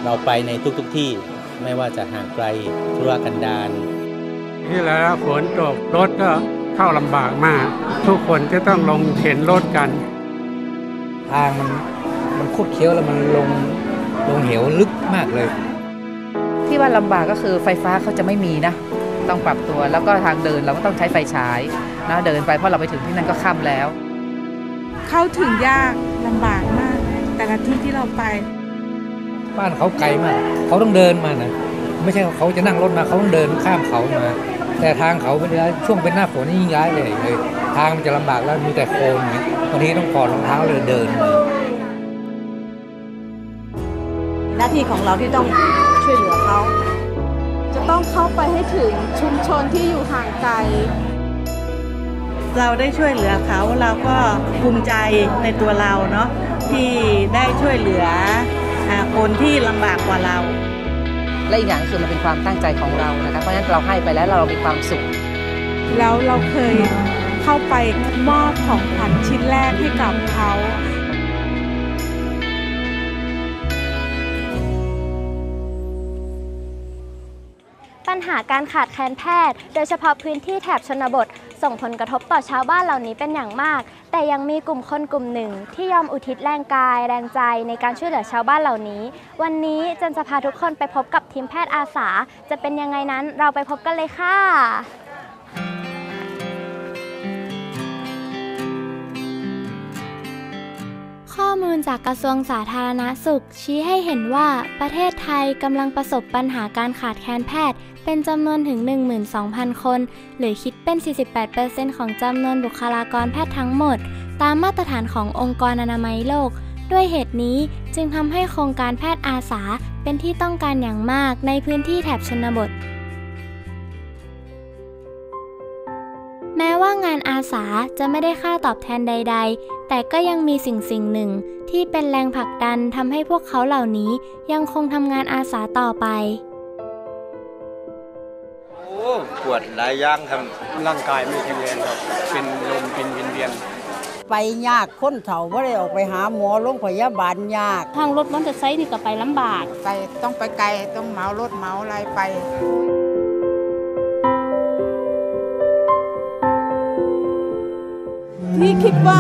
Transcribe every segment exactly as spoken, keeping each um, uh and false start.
เราไปในทุกๆที่ไม่ว่าจะห่างไกลธุรกันดารที่แล้วฝนตกรถก็เข้าลำบากมากทุกคนจะต้องลงเข็นรถกันทางมันมันคุดเคี้ยวแล้วมันลงลงเหวลึกมากเลยที่ว่าลำบากก็คือไฟฟ้าเขาจะไม่มีนะต้องปรับตัวแล้วก็ทางเดินเราก็ต้องใช้ไฟฉายนะเดินไปเพราะเราไปถึงที่นั่นก็ค่ำแล้วเข้าถึงยากลำบากมากแต่ละที่ที่เราไปบ้านเขาไกลมากเขาต้องเดินมานะไม่ใช่เขาจะนั่งรถมาเขาต้องเดินข้ามเขามาแต่ทางเขาเป็นช่วงเป็นหน้าฝนนี่ยิ่งย้ายเลยเลยทางมันจะลำบากแล้วมีแต่โคลนไงบางทีต้องถอดรองเท้าเลยเดินหน้าที่ของเราที่ต้องช่วยเหลือเขาจะต้องเข้าไปให้ถึงชุมชนที่อยู่ห่างไกลเราได้ช่วยเหลือเขาเราก็ภูมิใจในตัวเราเนาะที่ได้ช่วยเหลือคนที่ลำบากกว่าเราและอีกอย่างคือมันเป็นความตั้งใจของเรานะคะเพราะฉะนั้นเราให้ไปแล้วเรามีความสุขแล้วเราเคยเข้าไปมอบของขวัญชิ้นแรกให้กับเขาปัญหาการขาดแคลนแพทย์โดยเฉพาะพื้นที่แถบชนบทส่งผลกระทบต่อชาวบ้านเหล่านี้เป็นอย่างมากแต่ยังมีกลุ่มคนกลุ่มหนึ่งที่ยอมอุทิศแรงกายแรงใจในการช่วยเหลือชาวบ้านเหล่านี้วันนี้จันจะพาทุกคนไปพบกับทีมแพทย์อาสาจะเป็นยังไงนั้นเราไปพบกันเลยค่ะข้อมูลจากกระทรวงสาธารณสุขชี้ให้เห็นว่าประเทศไทยกำลังประสบปัญหาการขาดแคลนแพทย์เป็นจำนวนถึง หนึ่งหมื่นสองพัน คนหรือคิดเป็น สี่สิบแปดเปอร์เซ็นต์ ของจำนวนบุคลากรแพทย์ทั้งหมดตามมาตรฐานขององค์กรอนามัยโลกด้วยเหตุนี้จึงทำให้โครงการแพทย์อาสาเป็นที่ต้องการอย่างมากในพื้นที่แถบชนบทแม้ว่างานอาสาจะไม่ได้ค่าตอบแทนใดๆแต่ก็ยังมีสิ่งสิ่งหนึ่งที่เป็นแรงผลักดันทำให้พวกเขาเหล่านี้ยังคงทำงานอาสาต่อไปโอ้ปวดหลายอย่างครับร่างกายไม่แข็งแรงครับเป็นลมเป็นวินเวียนไปยากคนเฒ่าไม่ได้ออกไปหาหมอโรงพยาบาลยากทางรถมอเตอร์ไซค์นี่ก็ไปลำบากไปต้องไปไกลต้องเหมารถเหมาอะไรไปที่คิดว่า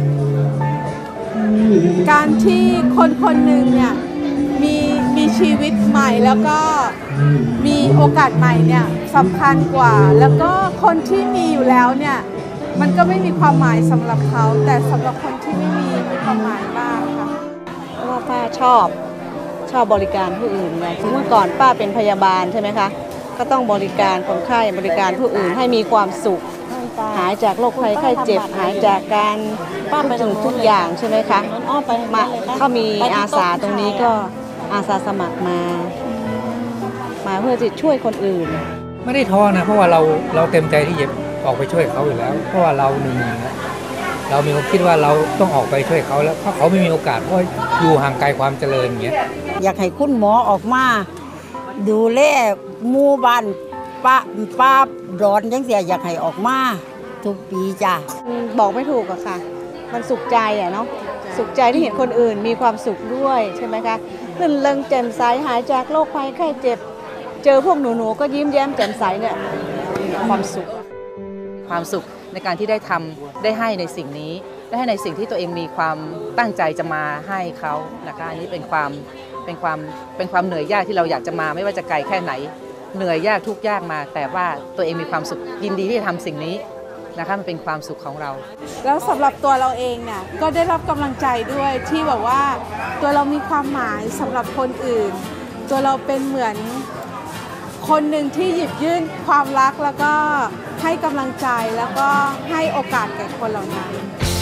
การที่คนคนหนึ่งเนี่ยมีมีชีวิตใหม่แล้วก็มีโอกาสใหม่เนี่ยสำคัญกว่าแล้วก็คนที่มีอยู่แล้วเนี่ยมันก็ไม่มีความหมายสำหรับเขาแต่สำหรับคนที่ไม่มีมีความหมายบ้างค่ะเพราะว่าป้าชอบชอบบริการผู้อื่นไงเมื่อก่อนป้าเป็นพยาบาลใช่ไหมคะก็ต้องบริการคนไข้บริการผู้อื่นให้มีความสุขหายจากโรคภัยไข้เจ็บหายจากการป้าไปถึงทุกอย่างใช่ไหมคะมาเขามีอาสาตรงนี้ก็อาสาสมัครมามาเพื่อจะช่วยคนอื่นไม่ได้ท้อนะเพราะว่าเราเราเต็มใจที่จะออกไปช่วยเขาอยู่แล้วเพราะว่าเราหนึ่งเรามีความคิดว่าเราต้องออกไปช่วยเขาแล้วเพราะเขาไม่มีโอกาสเพราะอยู่ห่างไกลความเจริญอย่างเงี้ยอยากให้คุณหมอออกมาดูแลหมู่บ้านป้าป้าร้อนยังเสียอยากให้ออกมาทุกปีจ้ะบอกไม่ถูกอะค่ะมันสุขใจอะเนาะสุขใจที่เห็นคนอื่นมีความสุขด้วยใช่ไหมคะรื่นเริงแจ่มใสหายจากโรคภัยไข้เจ็บเจอพวกหนูๆก็ยิ้มแย้มแจ่มใสเนี่ยความสุขความสุขในการที่ได้ทำได้ให้ในสิ่งนี้ได้ให้ในสิ่งที่ตัวเองมีความตั้งใจจะมาให้เขานะคะอันนี้เป็นความเป็นความเป็นความเหนื่อยยากที่เราอยากจะมาไม่ว่าจะไกลแค่ไหนเหนื่อยยากทุกยากมาแต่ว่าตัวเองมีความสุขยินดีที่จะทำสิ่งนี้นะคะมันเป็นความสุขของเราแล้วสำหรับตัวเราเองเนี่ยก็ได้รับกำลังใจด้วยที่แบบว่าตัวเรามีความหมายสำหรับคนอื่นตัวเราเป็นเหมือนคนหนึ่งที่หยิบยื่นความรักแล้วก็ให้กำลังใจแล้วก็ให้โอกาสแก่คนเหล่านั้น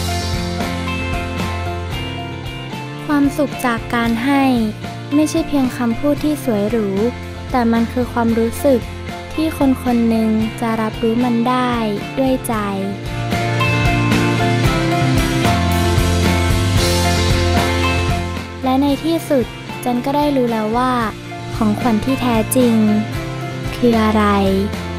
ความสุขจากการให้ไม่ใช่เพียงคำพูดที่สวยหรูแต่มันคือความรู้สึกที่คนคนหนึ่งจะรับรู้มันได้ด้วยใจและในที่สุดจันก็ได้รู้แล้วว่าของขวัญที่แท้จริงคืออะไร